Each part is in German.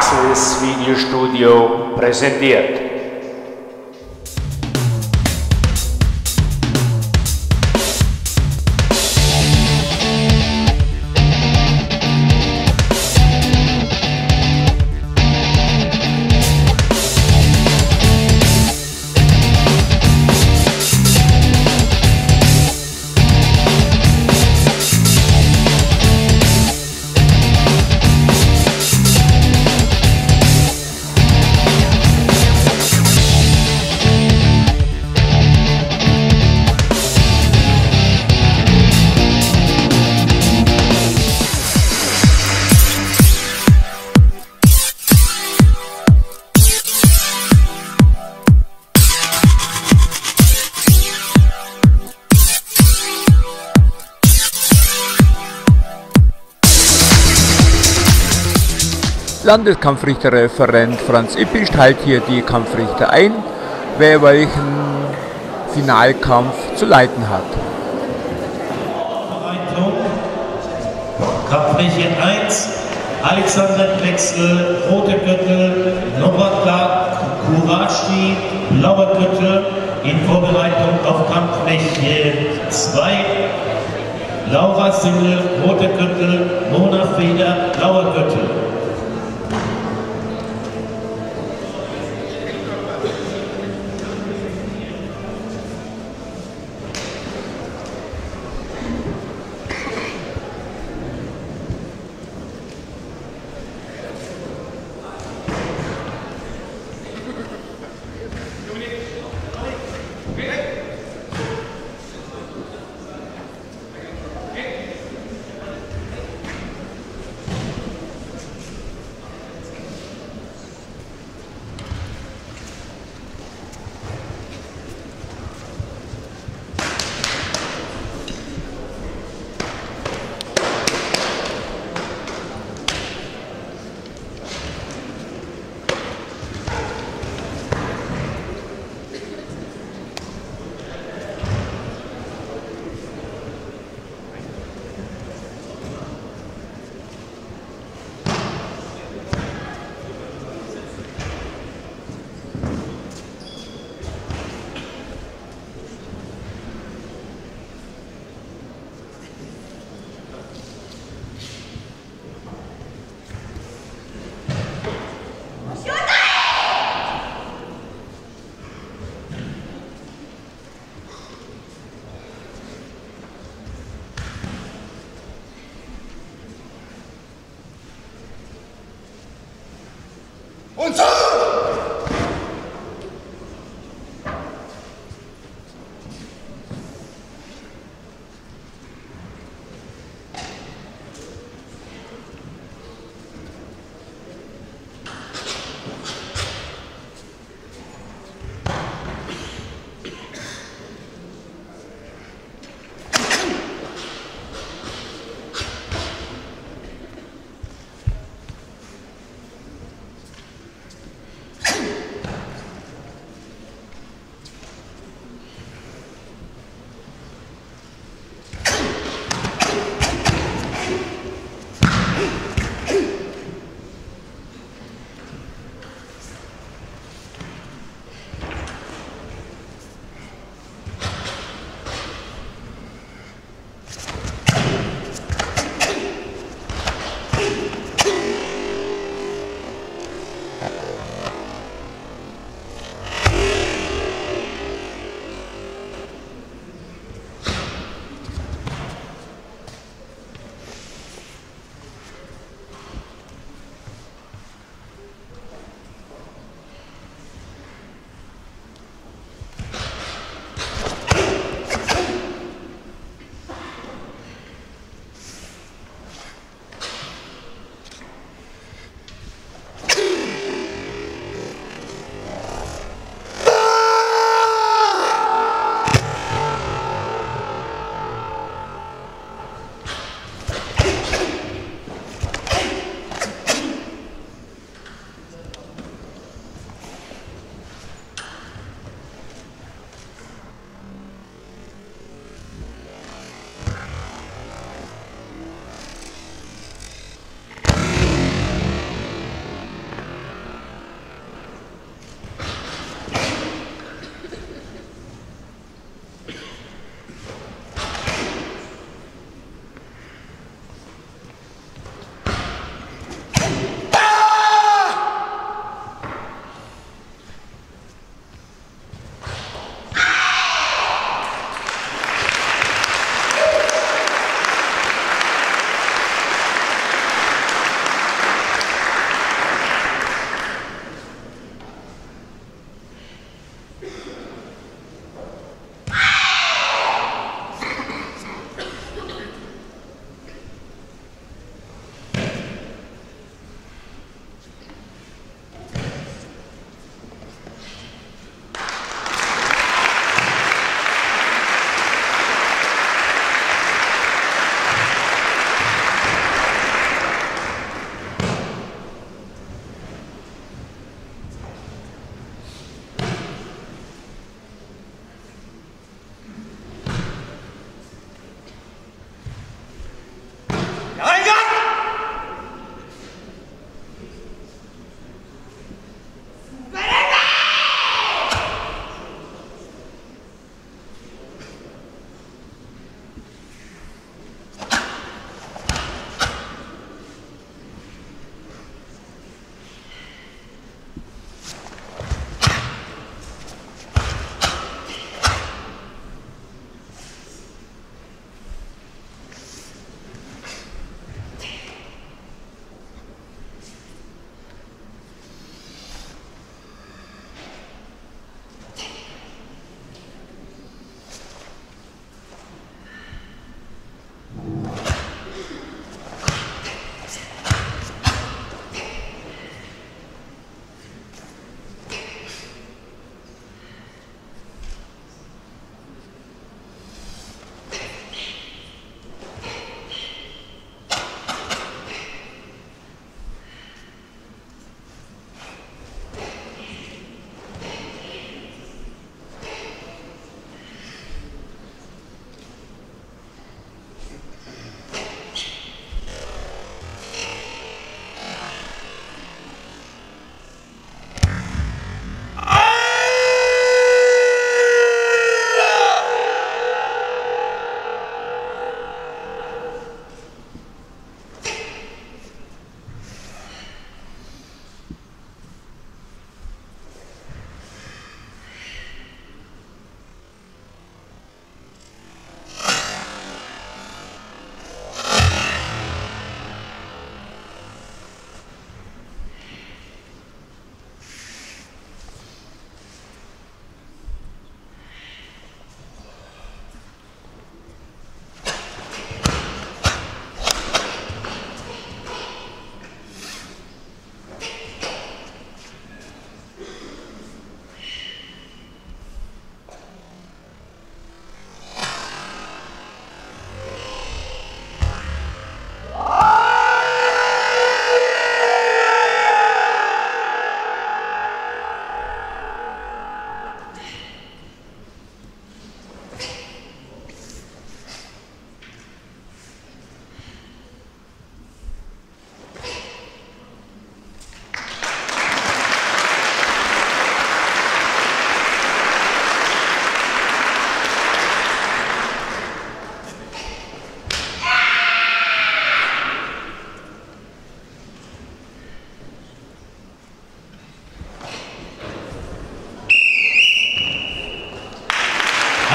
Access Videostudio präsentiert. Landeskampfrichterreferent Franz Ippisch teilt hier die Kampfrichter ein, wer welchen Finalkampf zu leiten hat. Kampfrichter 1, Alexander Plexel, rote Gürtel, Novak Kuracki, blauer Gürtel, in Vorbereitung auf Kampfrichter 2, Laura Simmel, rote Gürtel, Mona Feder, blauer Gürtel.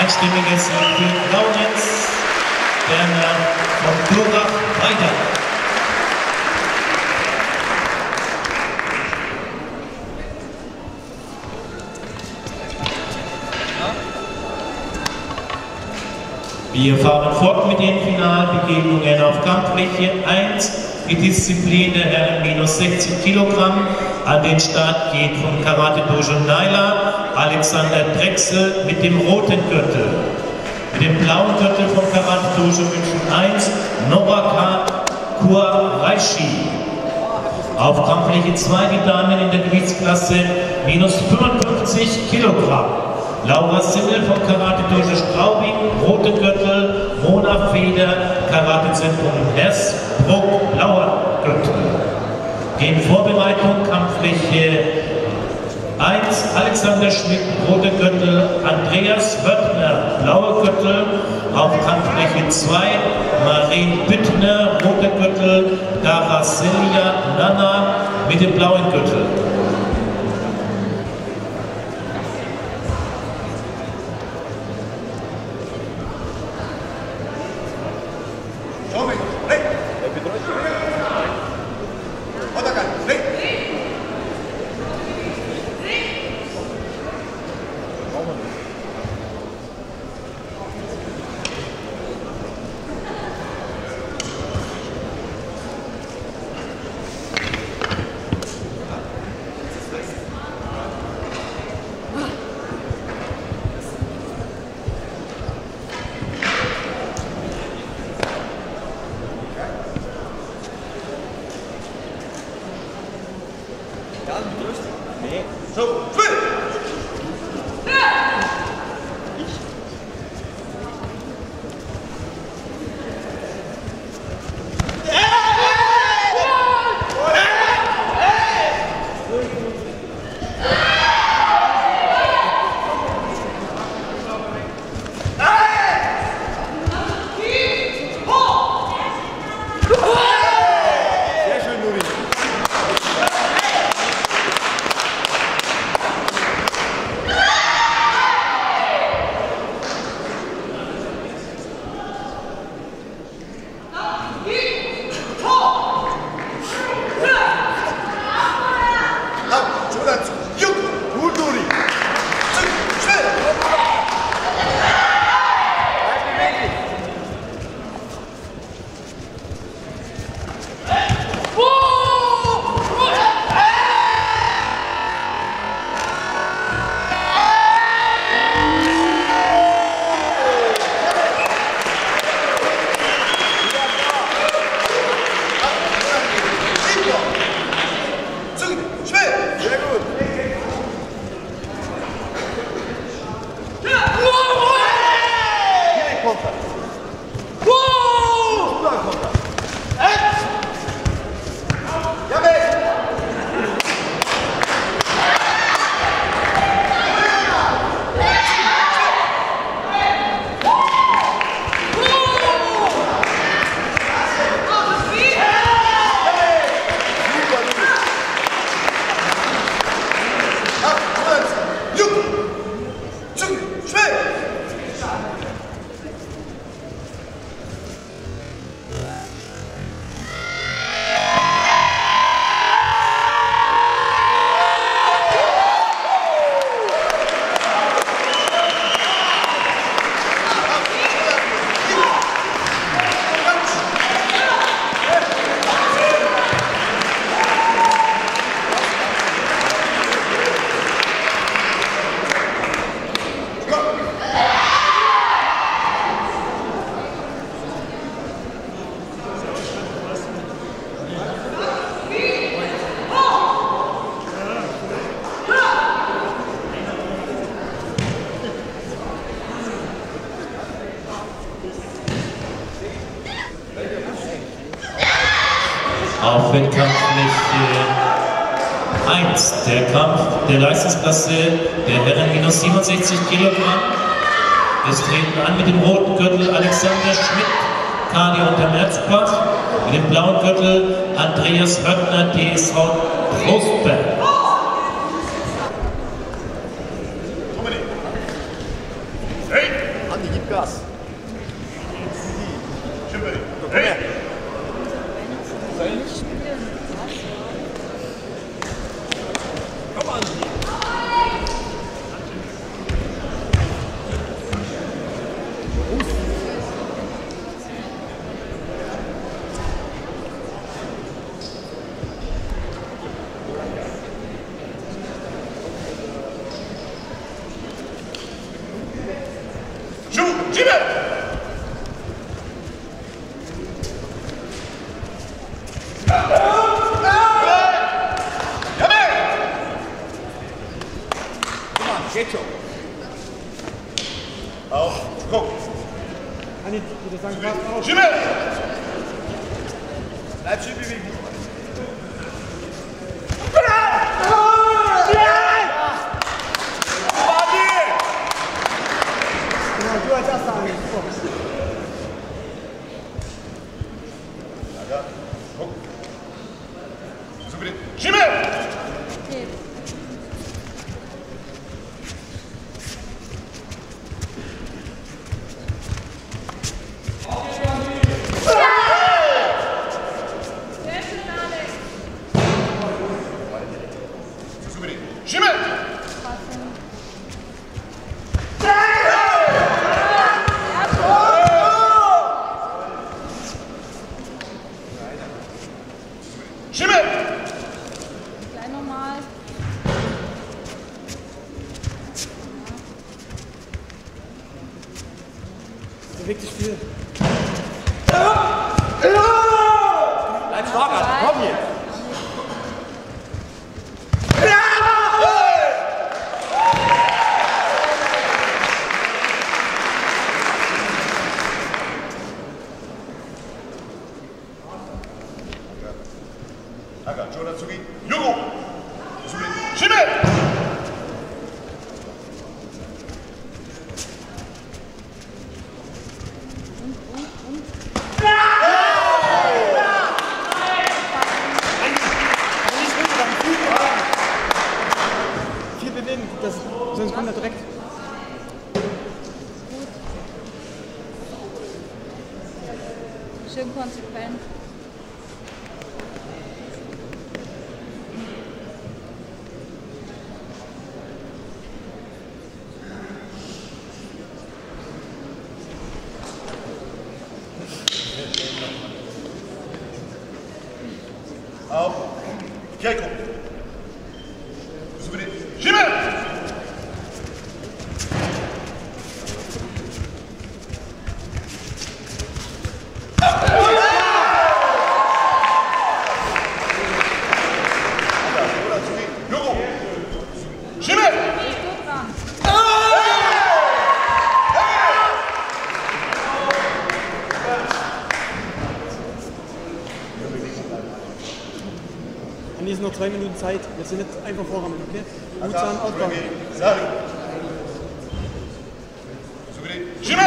Einstimmiges für Launitz, Werner von Durach weiter. Wir fahren fort mit den Finalbegegnungen auf Kampffläche 1. Die Disziplin der Herren minus 60 Kilogramm. An den Start geht von Karate Dojo Naila Alexander Drechsel mit dem roten Gürtel. Mit dem blauen Gürtel von Karate Dojo München 1 Noraka Kuraishi. Auf Kampffläche 2 die Damen in der Gewichtsklasse minus 55 Kilogramm. Laura Simmel vom Karate Dojo Straubing, rote Gürtel, Mona Feder, Karatezentrum Hersbruck, blauer Gürtel. In Vorbereitung Kampffläche 1, Alexander Schmidt, rote Gürtel, Andreas Wörtner, blauer Gürtel. Auf Kampffläche 2, Marien Büttner, rote Gürtel, Daraselia Nana mit dem blauen Gürtel. Auf Wettkampffläche 1, der Kampf der Leistungsklasse der Herren minus 67 Kilogramm. Es treten an mit dem roten Gürtel Alexander Schmidt, Kadi Untermerzbach, mit dem blauen Gürtel Andreas Höttner, TSV Trostberg. Hey! das. Hey! Komm an. Geht schon. Auf, guck. Anni, würde sagen, passt auf. Schimmel! Bleib schön bewegen. Genau, du als erster Anni. Ja, guck. So bitte. Schimmel! Schimmel! Schimmel! Gleich nochmal. Bewegt sich viel. Bleib stark, Alter. Komm jetzt. Aga, Jodatsugi, Jugo! Schimmel! Viel bewegen, sonst kommt er direkt. Schön konsequent. Auf. Keiko. So bitte. Schimmel! Jugo! Schimmel! Gut dran. Anni, ist noch 2 Minuten Zeit. Wir sind jetzt einfach vorrammen, okay? Mutsam ausbauen. Sari. So bitte. Schimmel!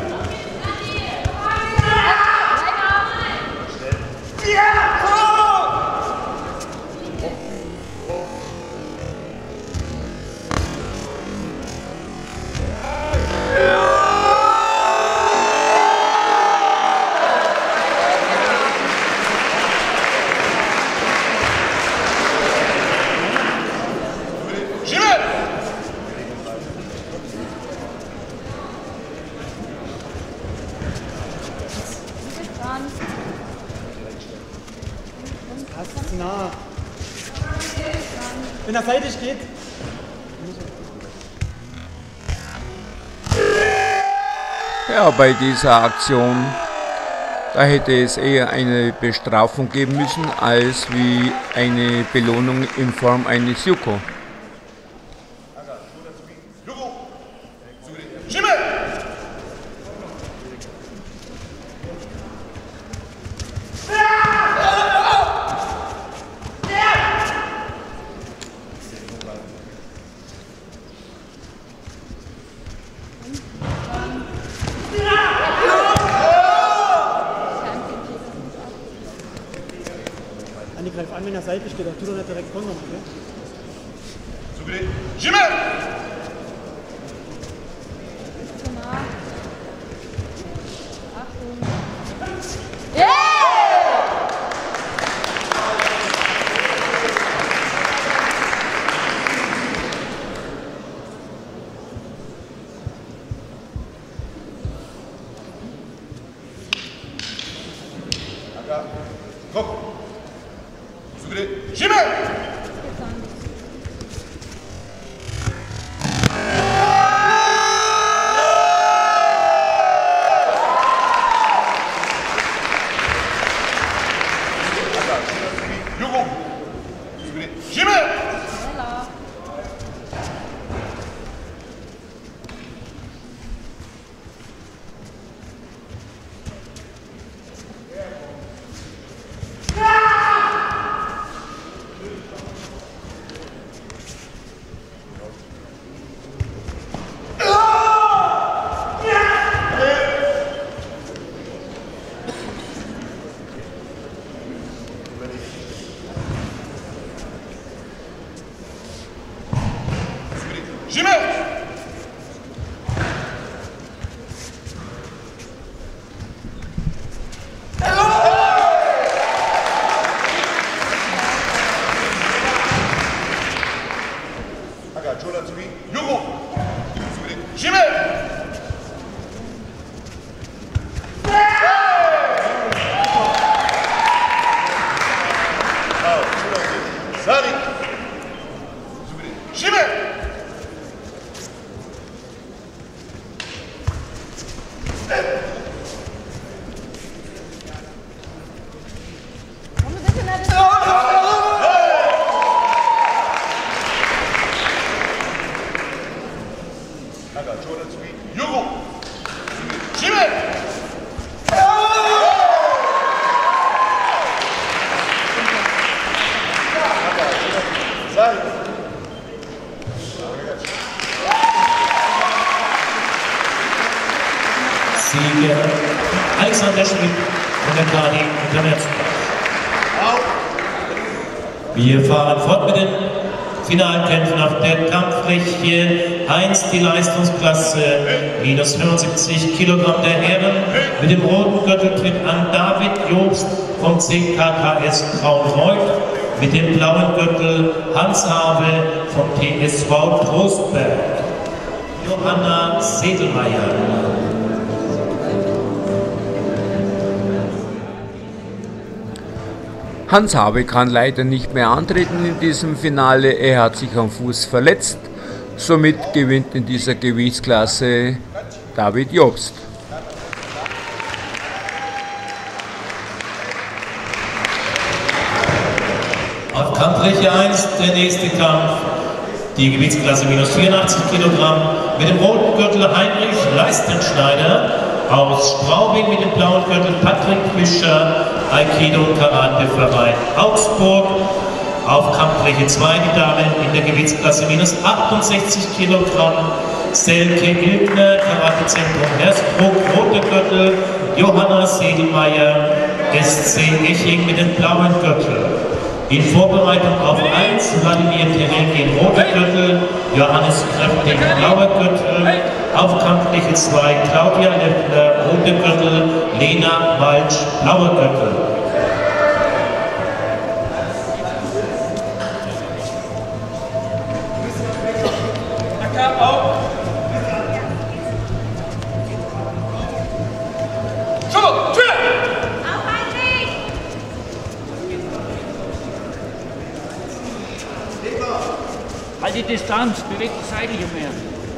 Schimmel! Dran. Passt zu nah. Wenn er seitlich geht, Ja, bei dieser Aktion, da hätte es eher eine Bestrafung geben müssen, als wie eine Belohnung in Form eines Juko. Jugo! So bitte. Schimmel! Anni, greif an, wenn er seitlich geht. Tu doch nicht direkt kontern, okay? So bitte. Schimmel! Zu nah. Komm. Zugedreht. Schimmel! Jugo. Zugedreht. Schimmel! Schneller. Schimmel! Aga, Jola zu mir. Jugo! Zugedreht. Schimmel! Sari! Zugedreht. Schimmel! Komm ein bisschen mehr Distanz. Aga, Jola zu mir. Jugo! Schimmel! Sari! Sieger Alexander Schmidt von der Kadi International. Wir fahren fort mit den Finalkämpfen auf der Kampffläche 1, die Leistungsklasse minus 75 Kilogramm der Herren. Mit dem roten Gürtel tritt an David Jobst vom CKKS Traunreuth. Mit dem blauen Gürtel Hans Habe vom TSV Trostberg. Johanna Sedelmeier. Hans Habe kann leider nicht mehr antreten in diesem Finale, er hat sich am Fuß verletzt, somit gewinnt in dieser Gewichtsklasse David Jobst. Auf Kampffläche 1 der nächste Kampf, die Gewichtsklasse minus 84 Kilogramm, mit dem roten Gürtel Heinrich Leistenschneider, aus Straubing mit dem blauen Gürtel Patrick Fischer, Aikido Karate Verein Augsburg. Auf Kampffläche 2 die Damen in der Gewichtsklasse minus 68 Kilogramm, Selke Ilgner, Karatezentrum Hersbruck, roter Gürtel, Johanna Sedelmeier, SC Eching mit dem blauen Gürtel. In Vorbereitung auf 1 Vladimir Terenkin, roter Gürtel, Johannes Kräfting, blauer Gürtel. Auf Kampffläche 2 Claudia Leffler, roter Gürtel, Lena Walsch, blauer Gürtel. Halt die Distanz, bewegt die seitliche mehr.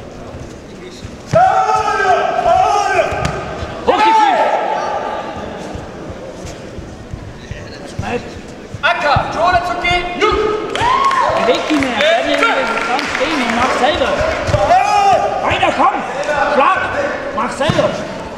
Hoch die Füße! Schneid! Acker, Jola zu gehen! Beweg die mehr, bleib nicht in der Distanz stehen und mach selber! Weiter, komm! Schlag! Mach selber!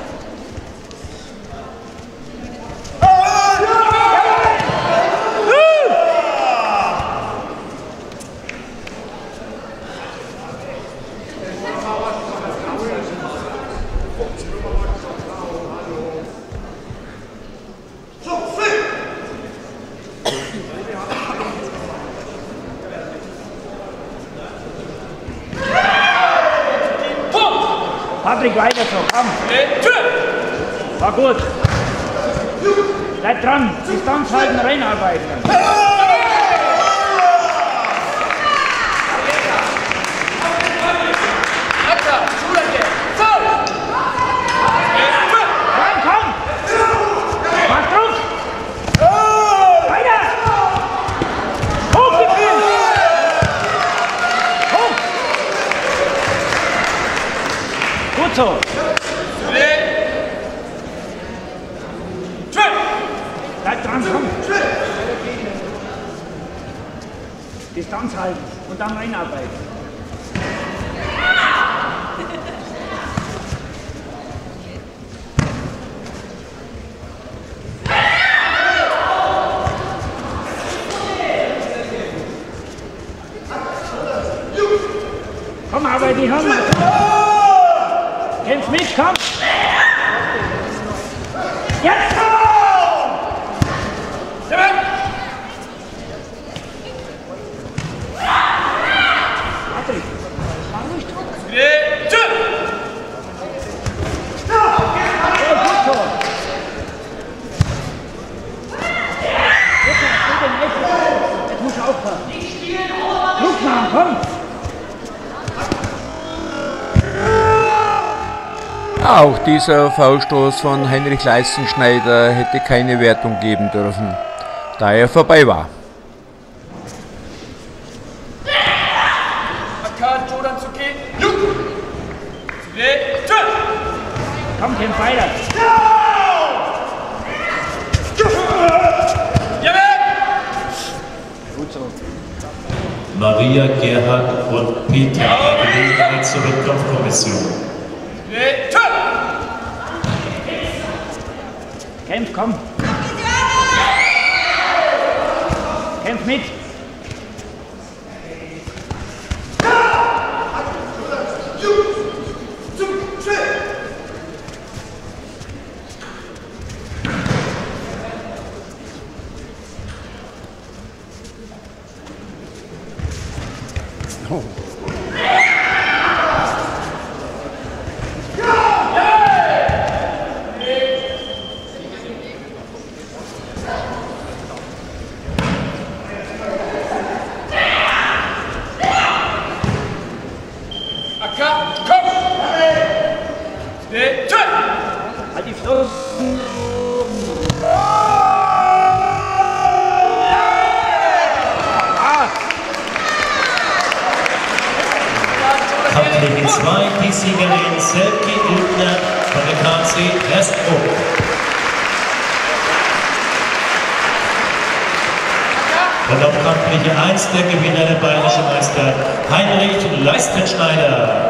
Patrick, weiter so, komm. War gut. Bleib dran, Distanz halten, reinarbeiten. Komm! Mach Druck! Gut so. Bleib dran, komm. Distanz halten und dann reinarbeiten. Komm, arbeite die Hand. Kämpf mit, komm. Jetzt! Patrick, mach ruhig Druck. Gut so. Jetzt musst du aufpassen. Druck machen, komm. Auch dieser Foulstoß von Heinrich Leistenschneider hätte keine Wertung geben dürfen, da er vorbei war. Jordan zu gehen. Komm, kämpf weiter. Gut so. Maria, Gerhard und Peter bei Gelegenheit zur Wettkampfkommission. Kämpf, komm. Kämpf mit. Halt die Flosse. Kampflinie 2, die Siegerin Selke Iltner von der KC Erstbruch. Und auf Kampflinie 1 der Gewinner, der bayerische Meister Heinrich Leistenschneider.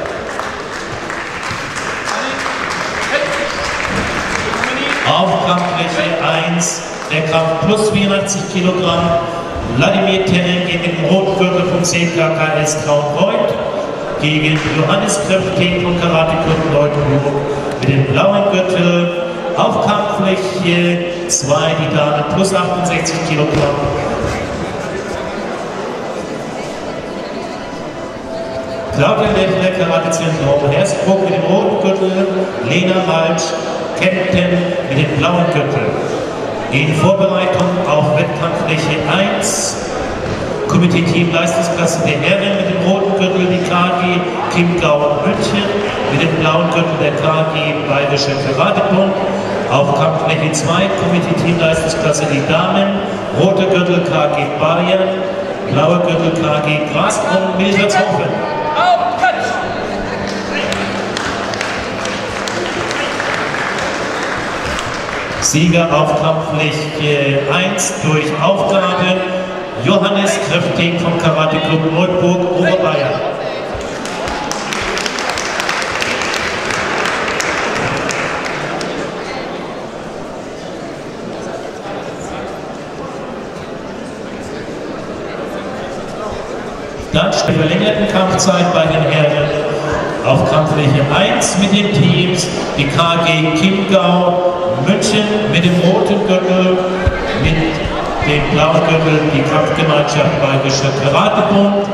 Auf Kampffläche 1, der Kampf plus 84 Kilogramm, Wladimir Tenen gegen den Rotgürtel vom CKKS Traunreuth, gegen Johannes Kröpfting von Karate Club Leutenburg mit dem blauen Gürtel. Auf Kampffläche 2, die Dame plus 68 Kilogramm. Claudia Lechner, Karate-Zentrum Hersbruck mit dem roten Gürtel, Lena Walsch, Captain mit dem blauen Gürtel. In Vorbereitung auf Wettkampffläche 1, Komitee-Team Leistungsklasse der Herren mit dem roten Gürtel, die KG Chiemgau München, mit dem blauen Gürtel der KG Bayerische Karatebund. Auf Kampffläche 2, Komitee-Team Leistungsklasse die Damen, rote Gürtel KG Bayern, blaue Gürtel KG Grasbrunn Milbertshofen. Sieger auf Kampffläche 1 durch Aufgabe Johannes Kröpfting vom Karate Club Neuburg, Oberbayern. Dann die verlängerten Kampfzeit bei den Herren auf Kampffläche 1 mit den Teams, die KG Chiemgau München mit dem roten Gürtel, mit dem blauen Gürtel die Kampfgemeinschaft Bayerischer Karatebund.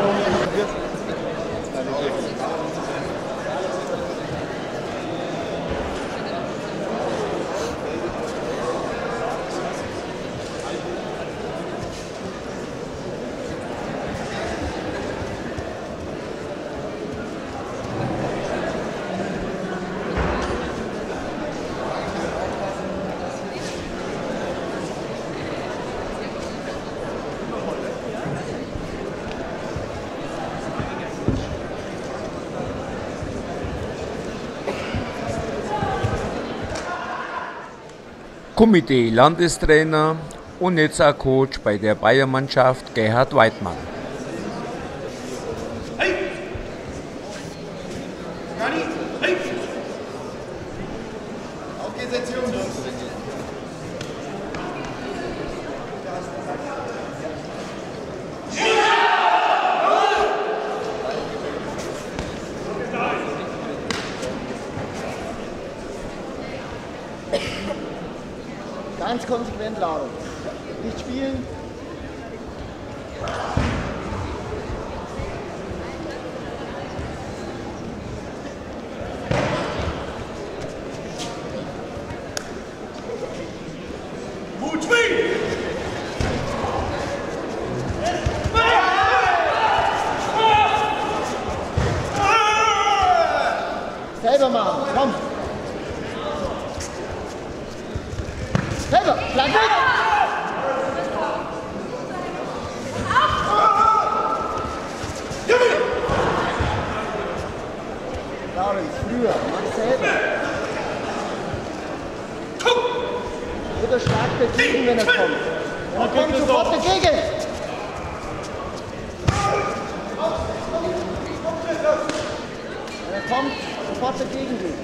Komitee Landestrainer und jetzt auch Coach bei der Bayernmannschaft Gerhard Weidmann. Hey! Gani, hey! Auf geht's jetzt, Jungs! Ganz konsequent laufen. Nicht spielen. Gut spielen! Selber machen, komm. Selber, bleib weg! Laurenz, früher, mach selber. Oder schlag dagegen, wenn er kommt. Wenn er kommt, sofort dagegen. Wenn er kommt, sofort dagegen gehen.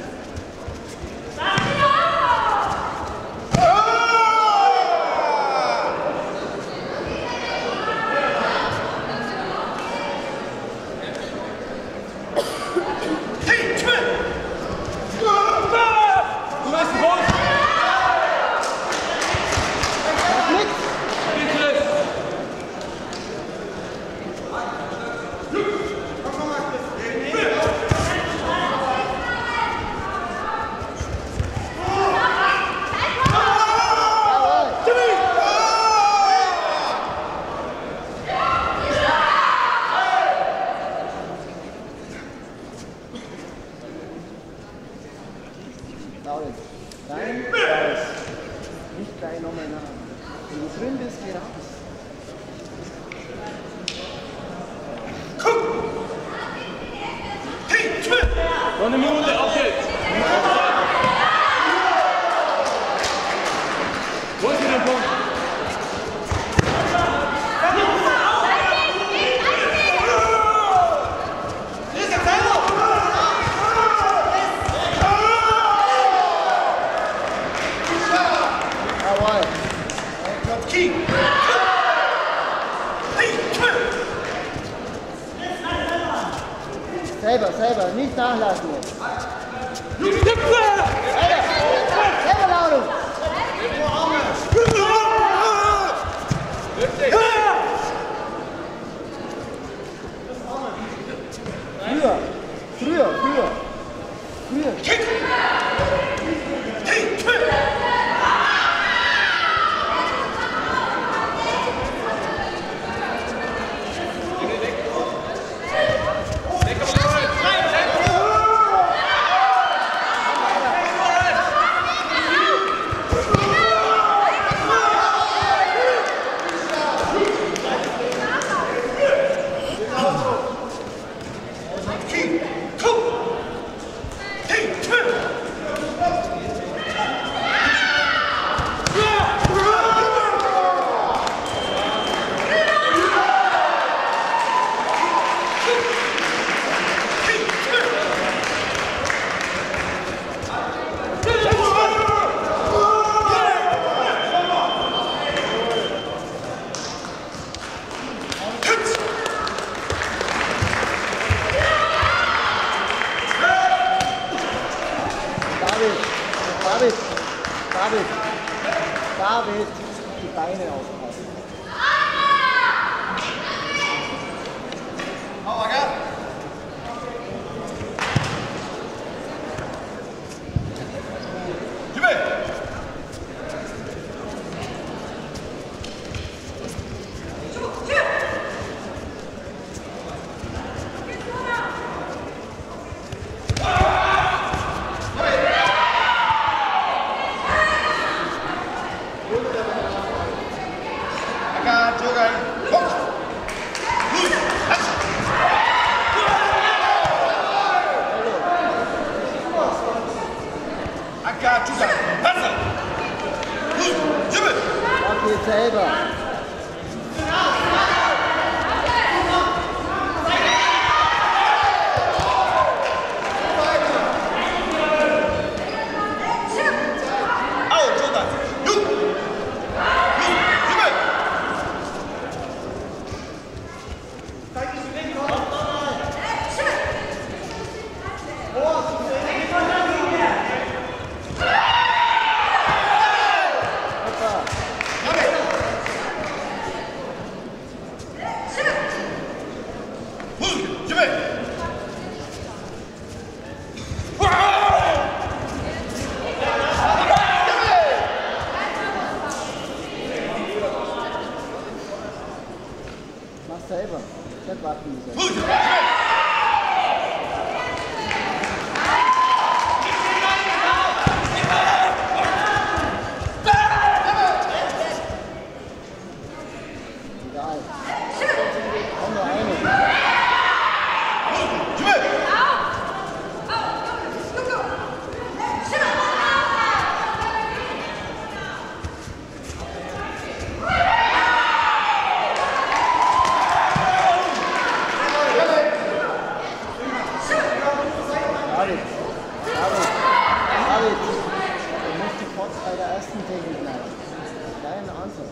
Rein, raus. Nicht gleich nochmal nach. Wenn du drin bist, geh raus. Noch eine Minute, auf geht's. Wo ist der Punkt? Selber, nicht nachlassen jetzt. Selber Laune. Früher. David, die Beine aufpassen. selber. Mach selber. Nicht warten müssen. Egal. Komm nur eine. David, du musst die Pots bei der ersten Technik bleiben. Deine Ansatz.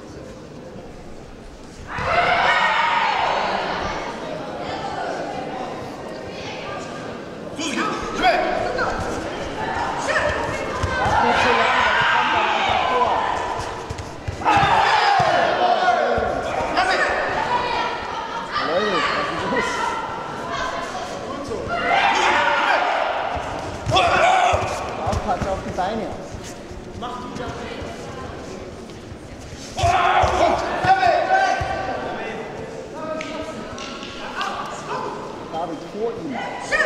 Aufpassen auf die Beine. David, vor ihm.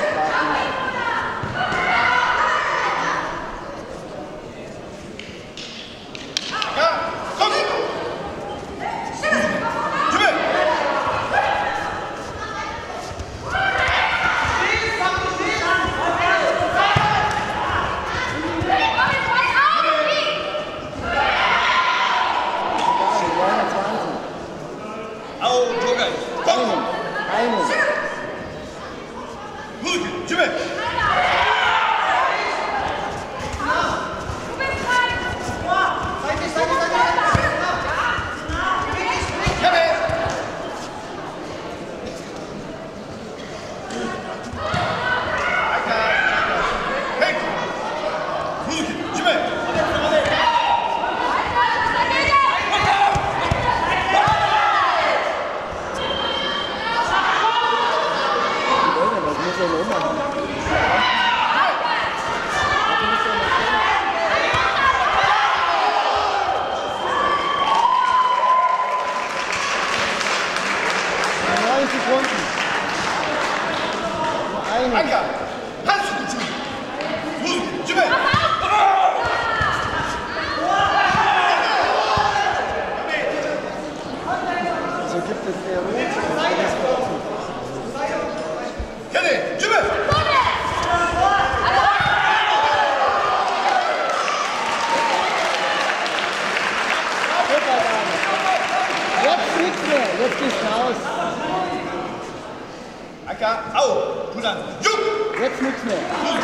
Einen. So gibt es der Jetzt nichts mehr, jetzt geht's raus. Jetzt nichts mehr.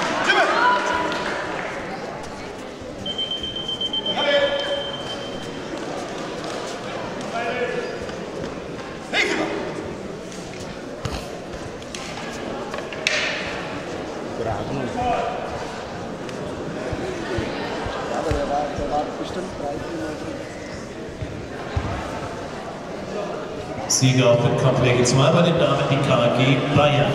Ja, aber der war bestimmt 3-4 Mal drin. Sieger auf den Kampf Regel 2 bei den Damen, die KG Bayern.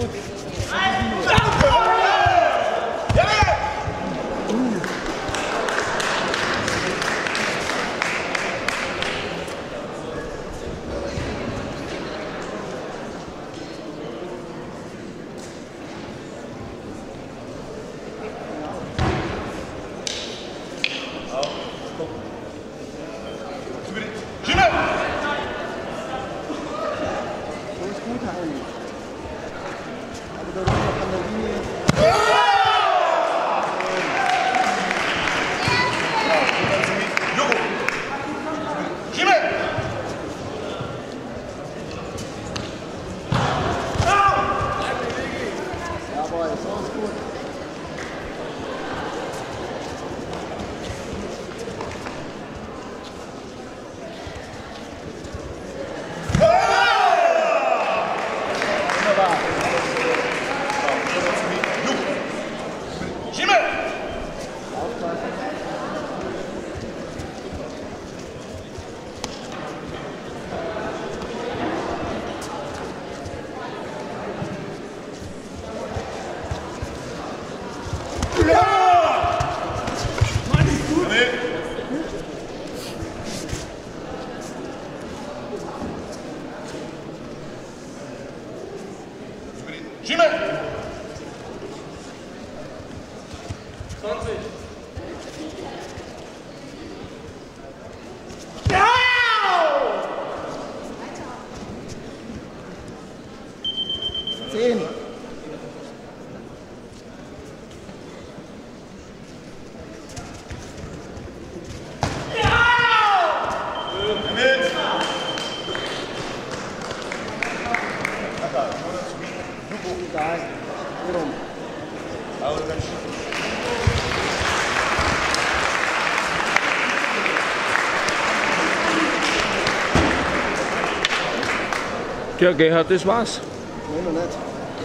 Ja, Gerhard, das war's. Nein, noch nicht.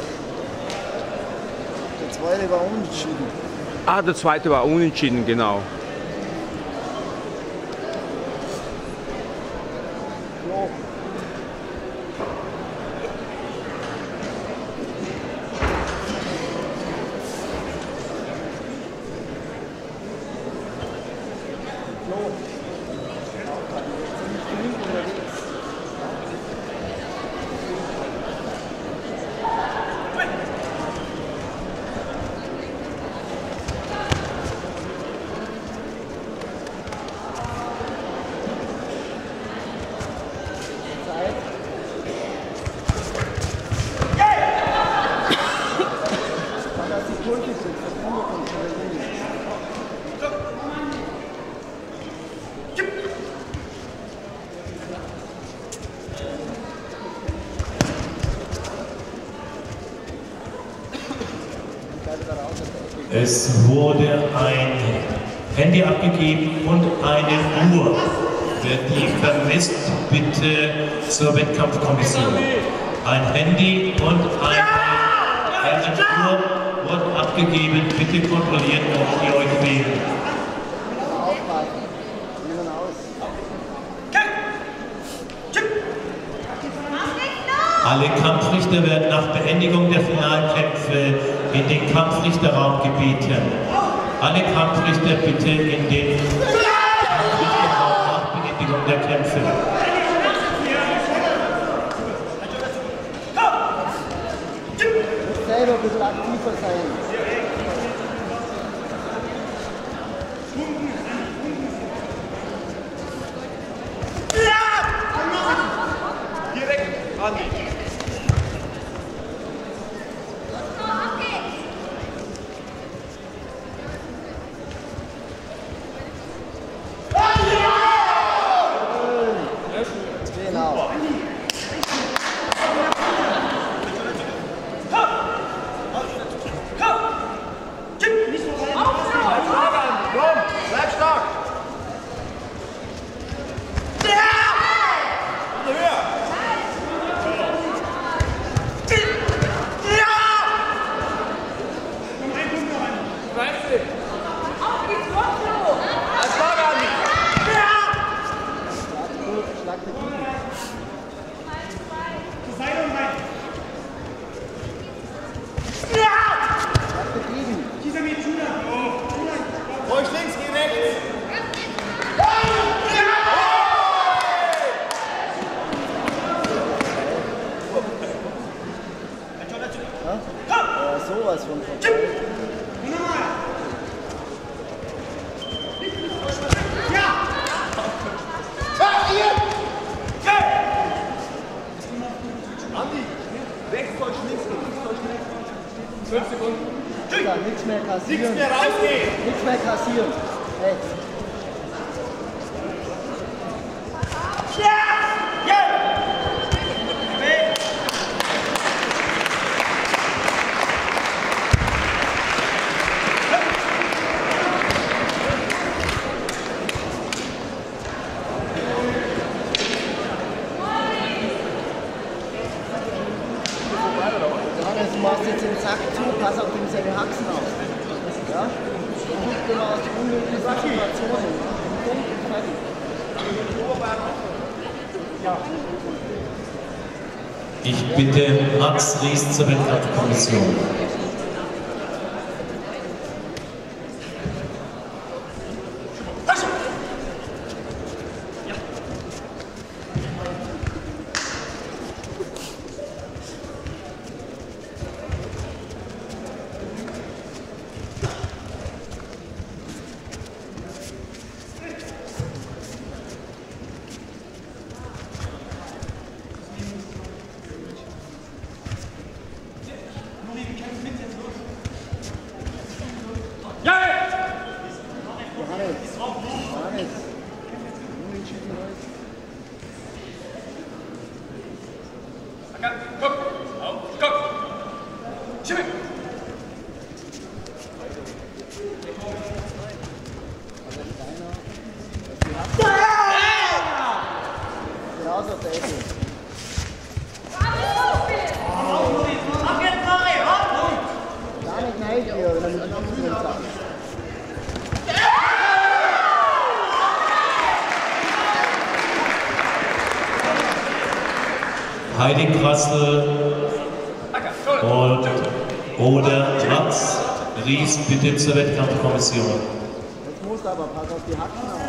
Der zweite war unentschieden. Ah, der zweite war unentschieden, genau. Ja. Es wurde ein Handy abgegeben und eine Uhr. Wer die vermisst, bitte zur Wettkampfkommission. Ein Handy und eine Uhr wurden abgegeben. Bitte kontrollieren, ob die euch fehlen. Alle Kampfrichter werden nach Beendigung der Finalkämpfe in den Kampfrichterraum gebeten. Alle Kampfrichter bitte in den Kampfrichterraum nach Beendigung der Kämpfe. Selber ein bisschen aktiver sein. sowas von verteilt. Andi, rechts Deutsch, links Deutsch, 5 Sekunden. Ja, nichts mehr kassieren. Nichts mehr rausgehen. Nichts mehr kassieren. Rechts. Du machst jetzt den Sack zu, pass auf ihm seine Haxen auf. Ja? Guck dir mal aus die unmöglichen Situationen. Punkt und fertig. Ja. Ich bitte Max Ries zur Wettkampfkommission. Genauso der Ecke. Gar nicht neigen, wenn er mit den Füßen sagt. Heidi Krassel und oder Max Ries bitte zur Wettkampfkommission. Jetzt musst du aber pass auf die Hacken auf.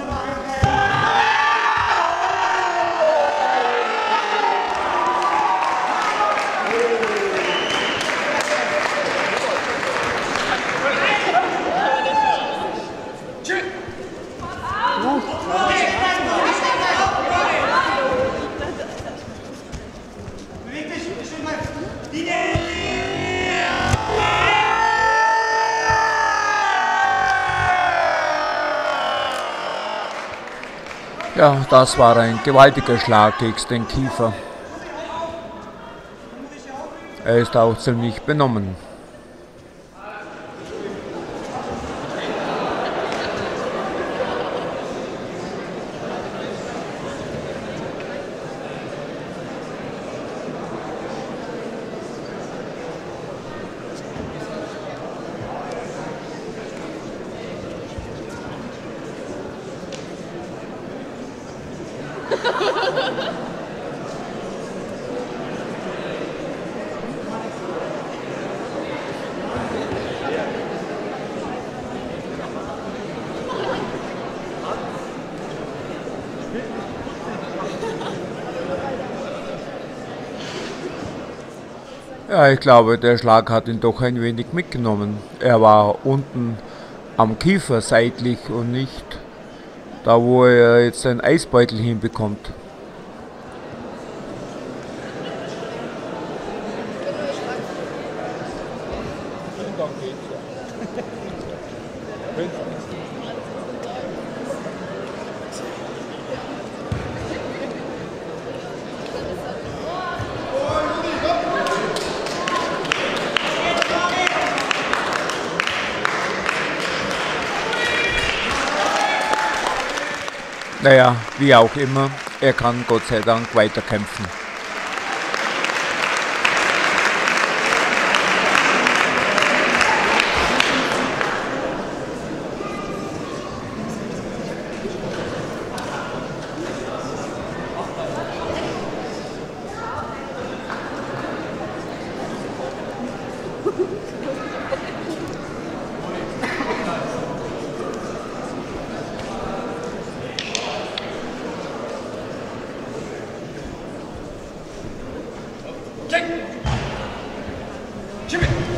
Ja, das war ein gewaltiger Schlag gegen den Kiefer. Er ist auch ziemlich benommen. Ja, ich glaube, der Schlag hat ihn doch ein wenig mitgenommen. Er war unten am Kiefer seitlich und nicht da, wo er jetzt einen Eisbeutel hinbekommt. Naja, wie auch immer, er kann Gott sei Dank weiterkämpfen.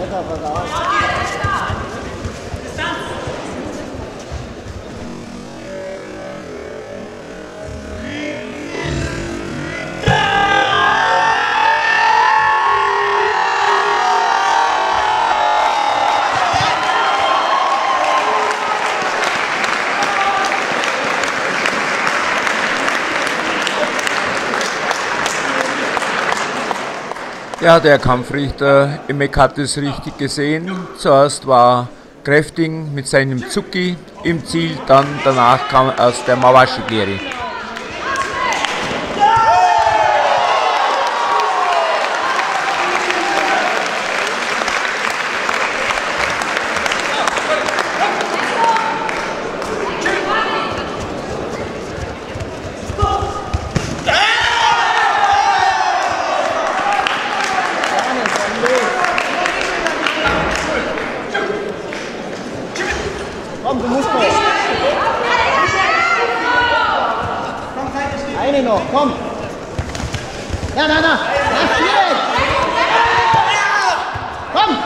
Wetter, pass auf. Ja, der Kampfrichter Emek hat es richtig gesehen. Zuerst war Kräfting mit seinem Zucki im Ziel, dann danach kam erst der Mawashigiri. Komm, du musst noch. Eine noch, komm. Ja, na, spielen. Komm.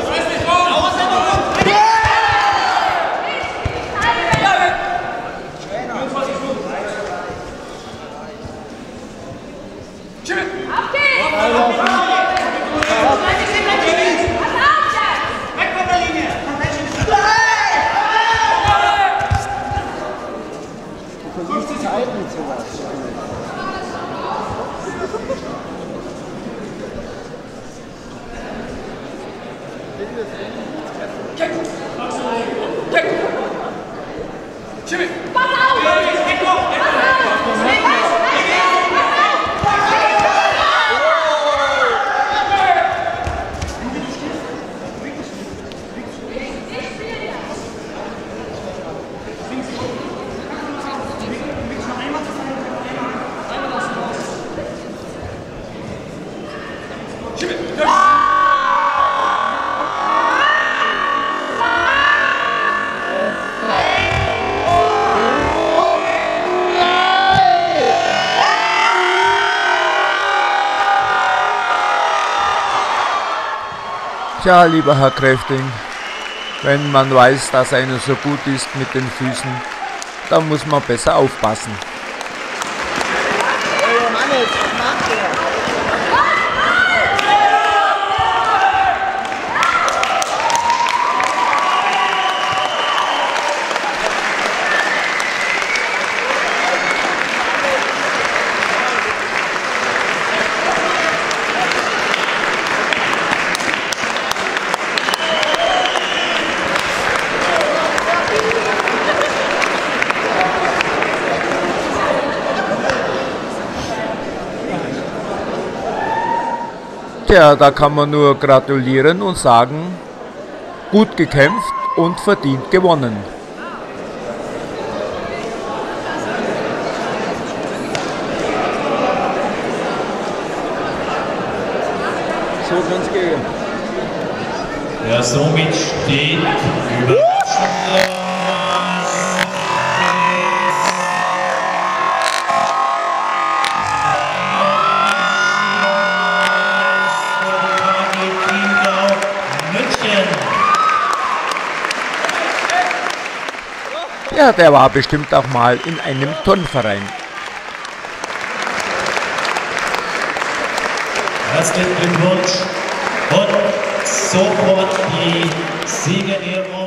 Tja, lieber Herr Kräfting, wenn man weiß, dass einer so gut ist mit den Füßen, dann muss man besser aufpassen. Tja, da kann man nur gratulieren und sagen, gut gekämpft und verdient gewonnen. So kann es gehen. Ja, somit steht überraschend. Ja, der war bestimmt auch mal in einem Turnverein. Herzlichen Glückwunsch und sofort die Siegerehrung.